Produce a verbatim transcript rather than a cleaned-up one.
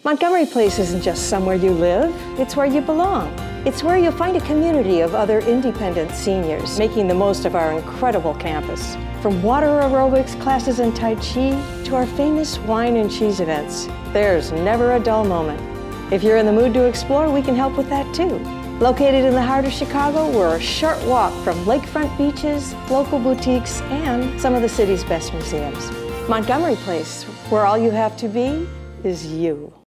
Montgomery Place isn't just somewhere you live, it's where you belong. It's where you'll find a community of other independent seniors making the most of our incredible campus. From water aerobics classes and Tai Chi to our famous wine and cheese events, there's never a dull moment. If you're in the mood to explore, we can help with that too. Located in the heart of Chicago, we're a short walk from lakefront beaches, local boutiques, and some of the city's best museums. Montgomery Place, where all you have to be is you.